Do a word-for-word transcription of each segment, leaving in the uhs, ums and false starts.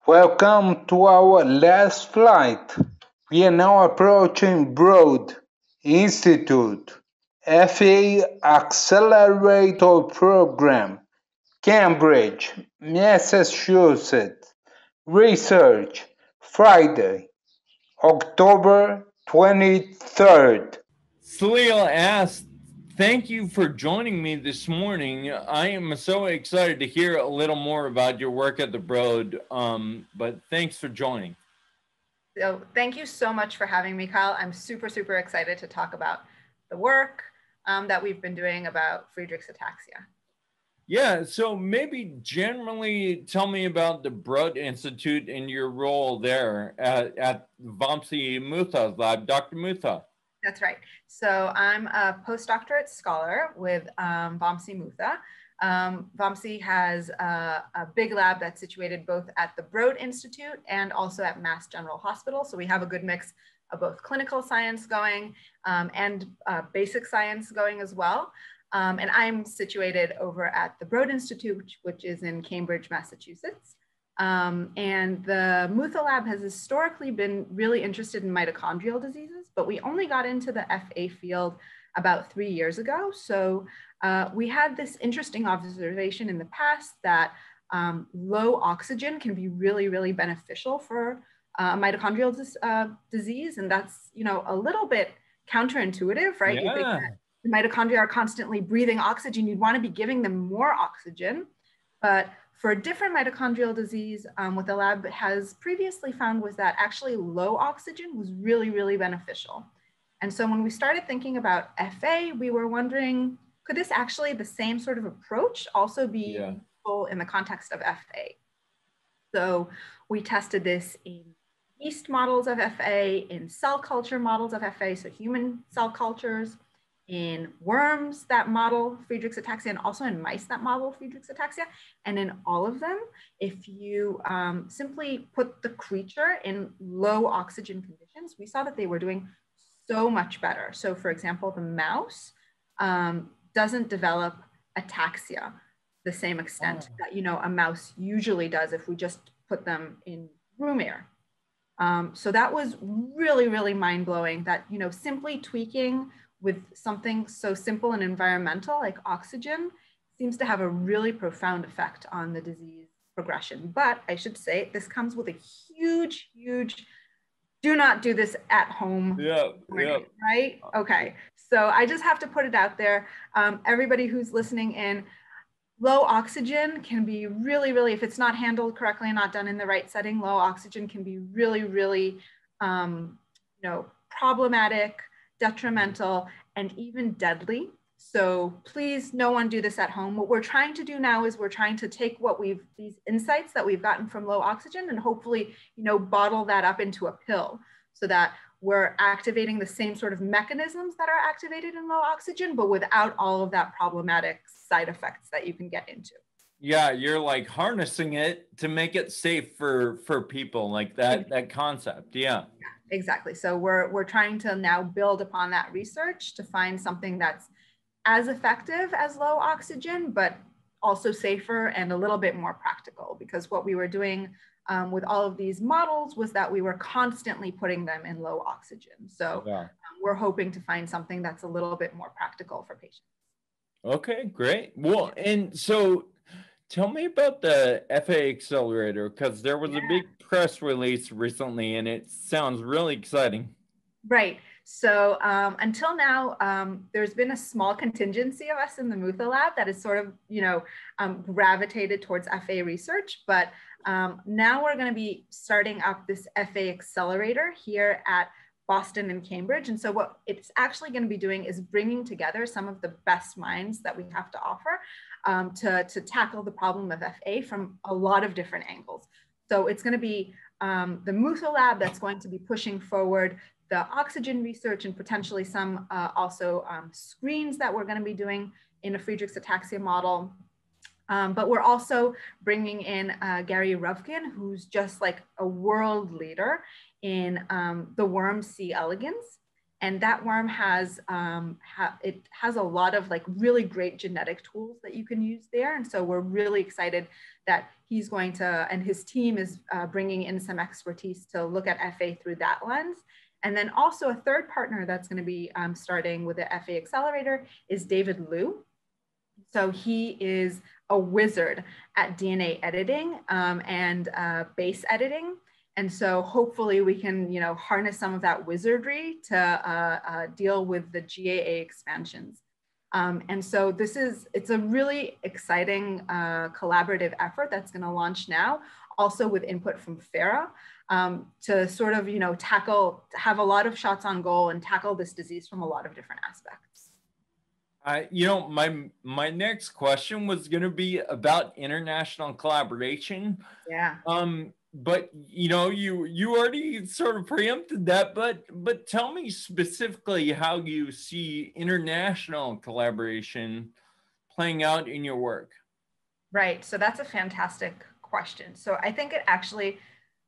Welcome to our last flight. We are now approaching Broad Institute F A Accelerator Program, Cambridge, Massachusetts. Research, Friday, October twenty-third. Salil asked, thank you for joining me this morning. I am so excited to hear a little more about your work at the Broad, um, but thanks for joining. So thank you so much for having me, Kyle. I'm super, super excited to talk about the work um, that we've been doing about Friedreich's ataxia. Yeah, so maybe generally tell me about the Broad Institute and your role there at, at Vamsi Mutha's lab, Doctor Mutha. That's right. So I'm a postdoctorate scholar with um, Vamsi Mutha. Um, Vamsi has a, a big lab that's situated both at the Broad Institute and also at Mass General Hospital. So we have a good mix of both clinical science going um, and uh, basic science going as well. Um, and I'm situated over at the Broad Institute, which, which is in Cambridge, Massachusetts. Um, and the Mutha lab has historically been really interested in mitochondrial diseases, but we only got into the F A field about three years ago. So uh, we had this interesting observation in the past that um, low oxygen can be really, really beneficial for uh, mitochondrial dis uh, disease. And that's, you know, a little bit counterintuitive, right? Yeah. You think that the mitochondria are constantly breathing oxygen. You'd want to be giving them more oxygen. But for a different mitochondrial disease, um, what the lab has previously found was that actually low oxygen was really, really beneficial. And so when we started thinking about F A, we were wondering, could this actually, the same sort of approach also be Yeah. useful in the context of F A? So we tested this in yeast models of F A, in cell culture models of F A, so human cell cultures, in worms that model Friedreich's ataxia, and also in mice that model Friedreich's ataxia. And in all of them, if you um, simply put the creature in low oxygen conditions, we saw that they were doing so much better. So for example, the mouse um, doesn't develop ataxia the same extent oh. that, you know, a mouse usually does if we just put them in room air. Um, so that was really, really mind-blowing that, you know, simply tweaking with something so simple and environmental like oxygen seems to have a really profound effect on the disease progression. But I should say this comes with a huge, huge, do not do this at home. Yeah, warning, yeah. Right? Okay. So I just have to put it out there. Um, everybody who's listening in, low oxygen can be really, really, if it's not handled correctly and not done in the right setting, low oxygen can be really, really, um, you know, problematic, detrimental, and even deadly. So please, no one do this at home. What we're trying to do now is we're trying to take what we've, these insights that we've gotten from low oxygen and hopefully, you know, bottle that up into a pill so that we're activating the same sort of mechanisms that are activated in low oxygen, but without all of that problematic side effects that you can get into. Yeah, you're like harnessing it to make it safe for for people, like that that concept. Yeah. Yeah, exactly. So we're we're trying to now build upon that research to find something that's as effective as low oxygen, but also safer and a little bit more practical, because what we were doing um, with all of these models was that we were constantly putting them in low oxygen. So yeah. um, we're hoping to find something that's a little bit more practical for patients. Okay, great. Well, and so tell me about the F A Accelerator, because there was yeah. a big press release recently and it sounds really exciting. Right. So um, until now, um, there's been a small contingency of us in the Mutha lab that is sort of, you know, um, gravitated towards F A research. But um, now we're going to be starting up this F A Accelerator here at Boston and Cambridge. And so what it's actually going to be doing is bringing together some of the best minds that we have to offer um, to, to tackle the problem of F A from a lot of different angles. So it's going to be um, the Mutha lab that's going to be pushing forward the oxygen research and potentially some uh, also um, screens that we're going to be doing in a Friedreich's ataxia model. Um, but we're also bringing in uh, Gary Ruvkin, who's just like a world leader in um, the worm C. elegans. And that worm has, um, ha it has a lot of like really great genetic tools that you can use there. And so we're really excited that he's going to, and his team is uh, bringing in some expertise to look at F A through that lens. And then also a third partner that's going to be um, starting with the F A Accelerator is David Liu. So he is a wizard at D N A editing um, and uh, base editing. And so hopefully we can, you know, harness some of that wizardry to uh, uh, deal with the G A A expansions. Um, and so this is, it's a really exciting uh, collaborative effort that's going to launch now, also with input from FARA, um, to sort of, you know, tackle, have a lot of shots on goal and tackle this disease from a lot of different aspects. I, you know, my, my next question was going to be about international collaboration. Yeah. Um, but, you know, you, you already sort of preempted that, but, but tell me specifically how you see international collaboration playing out in your work. Right. So that's a fantastic question. So I think it actually,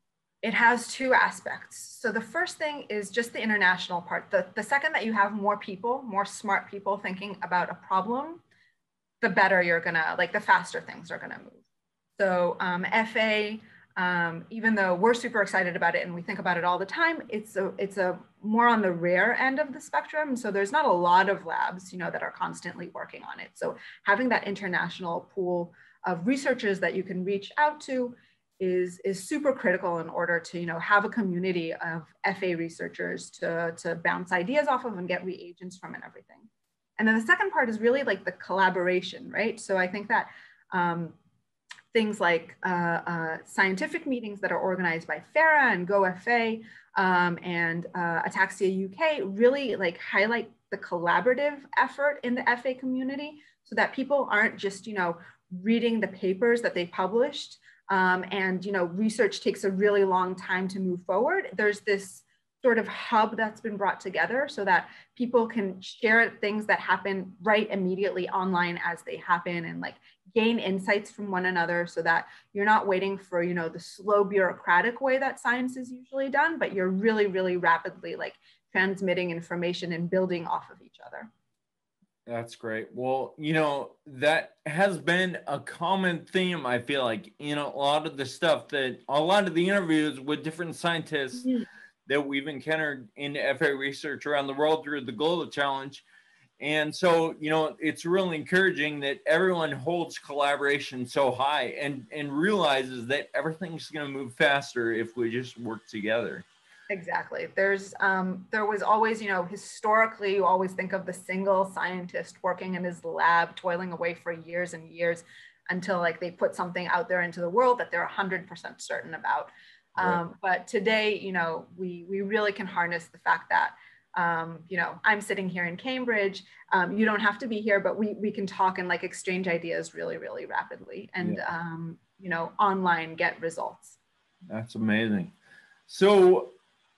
it has two aspects. So the first thing is just the international part. The, the second that you have more people, more smart people thinking about a problem, the better you're gonna, like the faster things are gonna move. So um, F A, um, even though we're super excited about it and we think about it all the time, it's a, it's a more on the rare end of the spectrum. So there's not a lot of labs, you know, that are constantly working on it. So having that international pool of researchers that you can reach out to is, is super critical in order to, you know, have a community of F A researchers to, to bounce ideas off of and get reagents from and everything. And then the second part is really like the collaboration, right? So I think that um, things like uh, uh, scientific meetings that are organized by FARA and GoFA um, and uh, Ataxia U K really like highlight the collaborative effort in the F A community so that people aren't just, you know, reading the papers that they published um, and, you know, research takes a really long time to move forward. There's this sort of hub that's been brought together so that people can share things that happen right immediately online as they happen and like gain insights from one another so that you're not waiting for, you know, the slow bureaucratic way that science is usually done, but you're really, really rapidly like transmitting information and building off of each other. That's great. Well, you know, that has been a common theme, I feel like, in a lot of the stuff that, a lot of the interviews with different scientists mm-hmm. that we've encountered in F A research around the world through the Global Challenge. And so, you know, it's really encouraging that everyone holds collaboration so high and, and realizes that everything's going to move faster if we just work together. Exactly. There's, um, there was always, you know, historically, you always think of the single scientist working in his lab, toiling away for years and years until like they put something out there into the world that they're one hundred percent certain about. Right. Um, but today, you know, we, we really can harness the fact that, um, you know, I'm sitting here in Cambridge, um, you don't have to be here, but we, we can talk and like exchange ideas really, really rapidly and, yeah. um, you know, online get results. That's amazing. So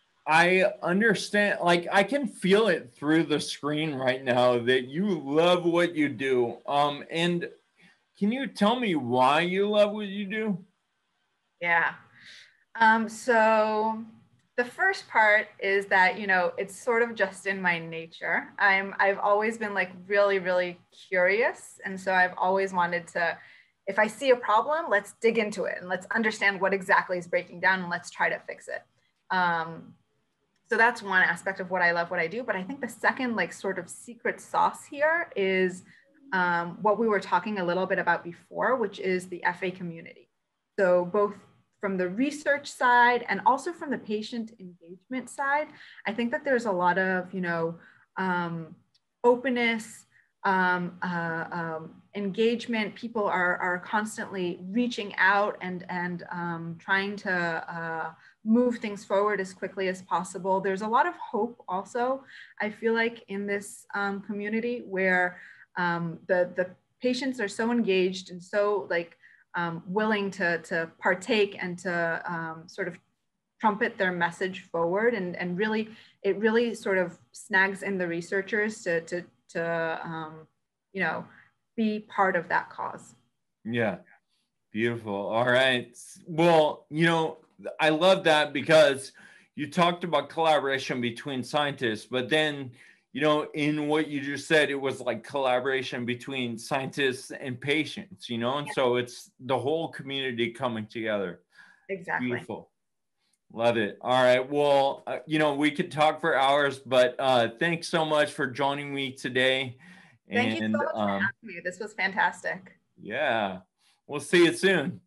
I understand, like, I can feel it through the screen right now that you love what you do. Um, and can you tell me why you love what you do? Yeah. Um, so the first part is that, you know, it's sort of just in my nature. I'm, I've always been like really, really curious. And so I've always wanted to, if I see a problem, let's dig into it and let's understand what exactly is breaking down and let's try to fix it. Um, So that's one aspect of what I love, what I do. But I think the second like sort of secret sauce here is um, what we were talking a little bit about before, which is the F A community. So both from the research side and also from the patient engagement side, I think that there's a lot of, you know, um, openness, um, uh, um, engagement. People are, are constantly reaching out and, and um, trying to uh, move things forward as quickly as possible. There's a lot of hope also, I feel like, in this um, community where um, the, the patients are so engaged and so like um, willing to, to partake and to um, sort of trumpet their message forward. And, and really, it really sort of snags in the researchers to, to, to um, you know, be part of that cause. Yeah, beautiful. All right. Well, you know, I love that because you talked about collaboration between scientists, but then, you know, in what you just said, it was like collaboration between scientists and patients, you know, and so it's the whole community coming together. Exactly. Beautiful. Love it. All right. Well, uh, you know, we could talk for hours, but uh, thanks so much for joining me today. Thank And, you so much um, for having me. This was fantastic. Yeah. We'll see you soon.